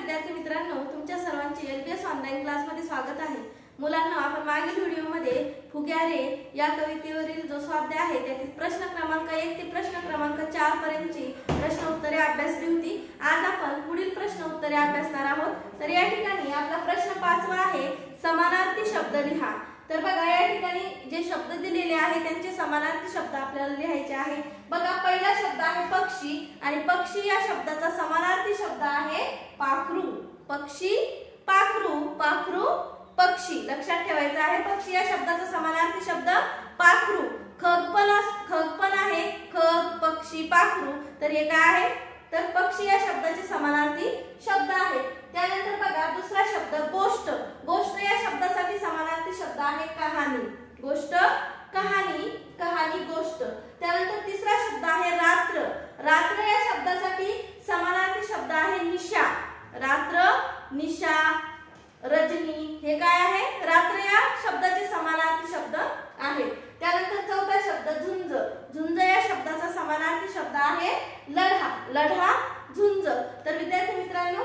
विद्यार्थी मित्रांनो, तुमच्या सर्वांचे LBS ऑनलाइन क्लासमध्ये स्वागत आहे। मुलांना, आपण मागील व्हिडिओमध्ये फुग्यारे या कवितेवरील जो स्वाध्याय आहे त्यातील प्रश्न क्रमांक 1 ते प्रश्न क्रमांक 4 पर्यंतची प्रश्न उत्तरे अभ्यासली होती। आज आपण पुढील प्रश्न उत्तरे अभ्यासणार आहोत। तर या ठिकाणी आपला प्रश्न 5वा आहे, समानार्थी शब्द लिहा। तर बघा, या ठिकाणी जे शब्द दिलेले आहेत त्यांचे समानार्थी शब्द आपल्याला लिहायचे आहे। बघा, पहिला शब्द आहे पक्षी आणि पक्षी या शब्दाचा समानार्थी शब्द आहे पाखरू। पक्षी, पाखरू, पाखरू, पक्षी। लक्षात ठेवायचं आहे, पक्षी या शब्दाचा समानार्थी शब्द पाखरू। खग पण आहे, खग, पक्षी, पाखरू। तर हे काय आहे? तर पक्षी या शब्दाचे समानार्थी शब्द आहेत। त्यानंतर बघा, दुसरा शब्द गोष्ट। गोष्ट या शब्दासाठी समानार्थी शब्द आहे कहाणी। गोष्ट, कहाणी, कहाणी, गोष्ट। त्यानंतर तिसरा शब्द आहे रात्र। रात्र या शब्दासाठी समानार्थी शब्द आहे निशा। रात्र, निशा, रजनी, हे काय आहे? रात्र या शब्दाचे समानार्थी शब्द आहेत। त्यानंतर चौथा शब्द झुंज। झुंज या शब्दाचा समानार्थी शब्द आहे लढा। लढा, झुंज। तर विद्यार्थी मित्रांनो,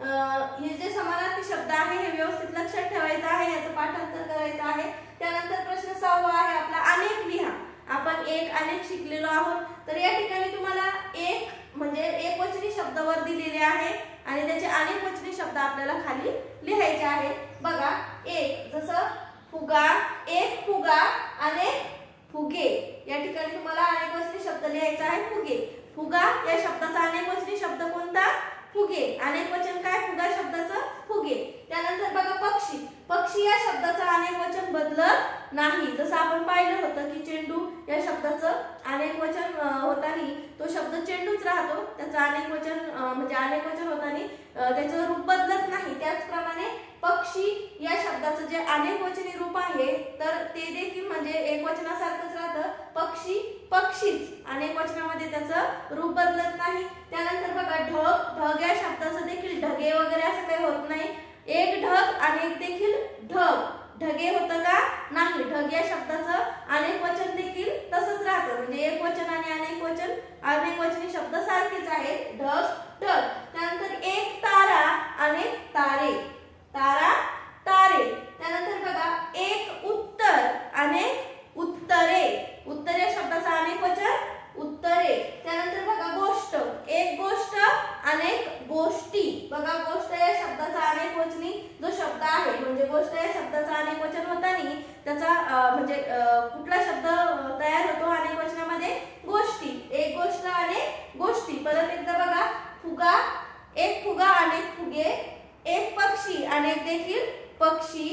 हे जे समानार्थी शब्द आहे हे व्यवस्थित लक्षात ठेवायचं आहे, याचं पाठांतर करायचं आहे। त्यानंतर प्रश्न 6वा आहे आपला, अनेक लिहा। आपण एक, अनेक शिकलेलो आहोत। तर या ठिकाणी तुम्हाला एक म्हणजे एकवचनी शब्द वर दिलेले आहे आणि त्याचे अनेक वचनी शब्द आपल्याला खाली लिहायचे आहेत। बघा, एक जसं फुगा, एक फुगा, अनेक फुगे। या ठिकाणी तुम्हाला अनेक वचनी शब्द लिहायचा आहे फुगे। फुगा या शब्दाचा अनेक वचनी शब्द कोणता? फुगे। अनेक वचन काय फुगा शब्दाचं? फुगे। त्यानंतर बघा, पक्षी। पक्षी या शब्दाचं अनेक वचन बदलत नाही। जसं आपण पाहिलं होतं की चेंडू या शब्दाचं अनेक वचन होताना तो शब्द चेंडूच राहतो, त्याचं अनेक वचन म्हणजे अनेक वचन होताना त्याचं रूप बदलत नाही। त्याचप्रमाणे पक्षी या शब्दाचं जे अनेक वचनी रूप आहे तर ते देखील म्हणजे एक वचनासारखंच राहतं। पक्षी, पक्षीच। अनेक वचनामध्ये त्याचं रूप बदलत नाही। त्यानंतर बघा, ढग। ढग या शब्दाचं देखील ढगे वगैरे असं काही होत नाही। एक ढग, अनेक देखील ढग। ढगे होतं का? नाही। ढग या शब्दाचं अनेक वचन देखील तसंच राहतं, म्हणजे एक वचन आणि अनेक वचन, अनेक वचनी शब्द सारखेच आहेत। ढग, ढग। त्यानंतर एक तारा, अनेक तारे। तारा, तारे। त्यानंतर बघा, एक उत्तर, अनेक उत्तरे। उत्तर या शब्दाचा अनेक वचन उत्तरे। त्यानंतर बघा, गोष्ट। एक गोष्ट, अनेक गोष्टी। बघा, गोष्ट या शब्दाचा अनेक वचनी जो शब्द आहे म्हणजे गोष्ट या शब्दाचा अनेक वचन होताना त्याचा म्हणजे कुठला शब्द तयार होतो अनेक वचनामध्ये? गोष्टी। एक गोष्ट, अनेक गोष्टी। परत एकदा बघा, फुगा, एक फुगा, अनेक फुगे। एक पक्षी, अनेक देखील पक्षी।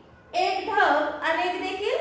एक ढग, अनेक देखील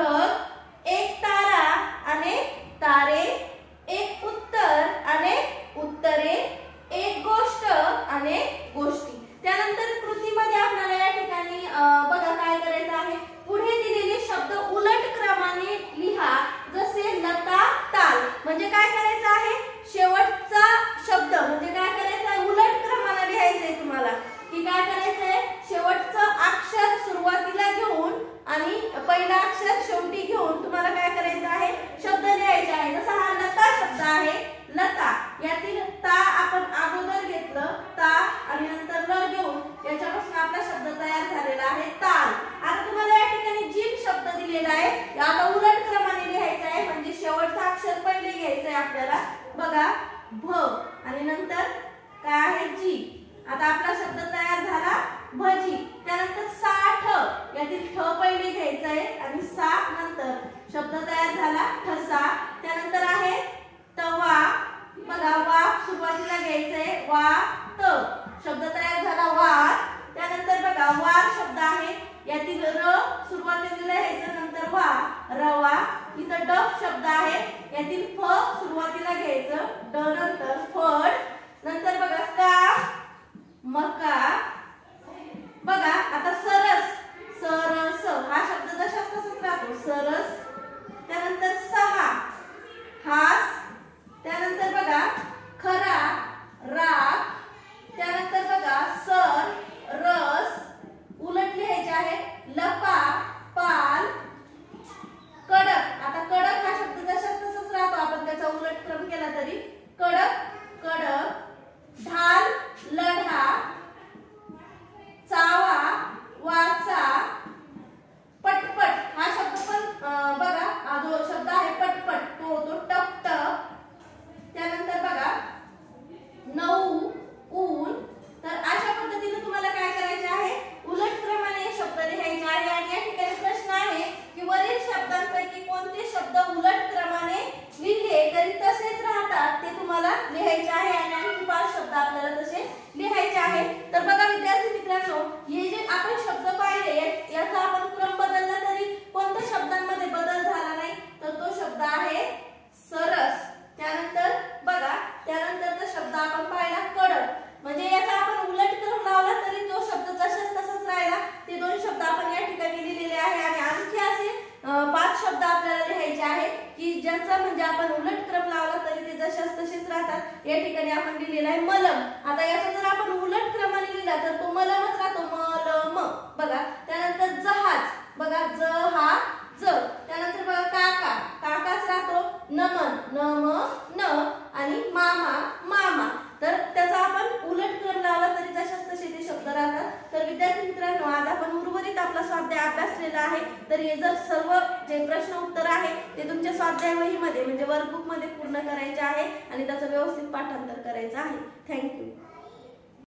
ढग। एक तारा, अनेक तारे। एक उत्तर, अनेक उत्तरे। एक गोष्ट, अनेक गोष्टी। त्यानंतर कृतीमध्ये आपल्याला या ठिकाणी बघा काय करायचं आहे, पुढे दिलेले शब्द उलट क्रमाने लिहा। जसे लता, ताल। म्हणजे काय करायचं आहे? शेवटचा शब्द म्हणजे काय करायचं आहे? उलट क्रमाने लिहायचं आहे तुम्हाला, की काय करायचं आहे? शेवटचं अक्षर सुरुवातीला घेऊन आणि पहिला अक्षर शेवटी घेऊन तुम्हाला काय करायचं आहे? शब्द लिहायचे आहे। जसा हा लता शब्द आहे, लता, यातील ता आपण अगोदर घेतलं, ता, आणि नंतर ल घेऊन याच्यापासून आपला शब्द तयार झालेला आहे ताल। आता तुम्हाला या ठिकाणी जी शब्द दिलेला आहे आता उलट क्रमाने लिहायचा आहे, म्हणजे शेवटचा अक्षर पहिले घ्यायचं आहे आपल्याला। बघा, भ आणि नंतर काय आहे? जी। आता आपला शब्द तयार झाला भजी। त्यानंतर साठ, यातील ठ पहिले घ्यायचं आहे आणि सा नंतर शब्द तयार झाला ठसा। त्यानंतर आहे तवा। बघा, वा सुरुवातीला घ्यायचं आहे, वा त, शब्द तयार झाला वार। त्यानंतर बघा, वार शब्द आहे, यातील र सुरुवातीला घ्यायचं, नंतर वा, रवा। इथं ड शब्द आहे, यातील फ सुरुवातीला घ्यायचं, ड नंतर फड। नंतर बघा, का, मका। बघा, आता सरस, सरस, हा शब्द जशाच तसाच राहतो, सरस। त्यानंतर सहा, हास। त्यानंतर बघा, खरा, राख। त्यानंतर बघा, सर, रस। उलट लिहायचे आहे, लपा, पाल, कडक। आता कडक हा शब्द जशाच तसाच राहतो, आपण त्याचा उलट क्रम केला तरी कडक, कडक। ढाल, लढा, त्याचा म्हणजे आपण उलट क्रम लावला तरी ते जशास तसेच राहतात। या ठिकाणी आपण लिहिलेला आहे मलम। आता याचा जर आपण उलट क्रमाने लिहिला तर तो मलमच राहतो, मलम बघा। त्यानंतर जहाज बघा, जहाज। त्यानंतर बघा काका, काकाच राहतो, नमन, नमन आणि मामा, मामा। तर त्याचा आपण उलट क्रम लावला तरी जशास तसे ते शब्द राहतात। तर विद्यार्थी मित्रांनो, आज आपण उर्वरित आपला स्वाध्याय अभ्यासलेला आहे। तर हे जर सर्व जे प्रश्न उत्तर आहे ते तुमच्या स्वाध्याय वहीमध्ये म्हणजे वर्कबुक मध्ये पूर्ण करायचे आहे आणि त्याचं व्यवस्थित पाठांतर करायचं आहे। थँक्यू।